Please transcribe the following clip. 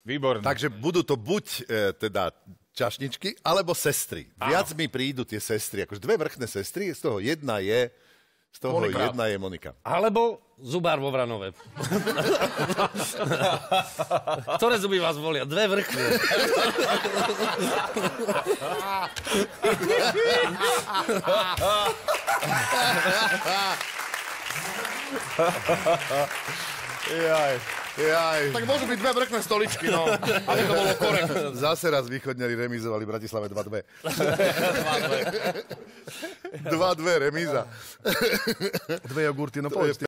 Výborné. Takže budú to buď teda čašničky, alebo sestry. Viac mi prídu tie sestry, akože dve vrchné sestry, z toho jedna je Monika. Alebo zubár vo Vranove. Ktoré zuby vás bolia? Dve vrchné. Jaj. Tak môžu byť dve vrchné stoličky, no. Aby to bolo korektné. Zase raz východňari remizovali v Bratislave 2-2. 2-2 remíza. Dve jogurty, no povedz.